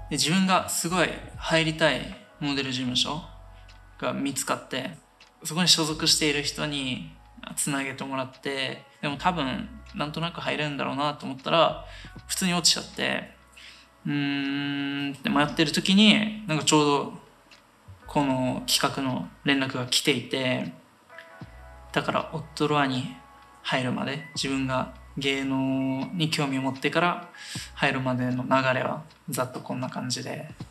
で自分がすごい入りたいモデル事務所が見つかって、そこに所属している人につなげてもらって、でも多分なんとなく入れるんだろうなと思ったら普通に落ちちゃって、って迷ってる時になんかちょうどこの企画の連絡が来ていて、だからオットロアに入るまで、自分が芸能に興味を持ってから入るまでの流れはざっとこんな感じで、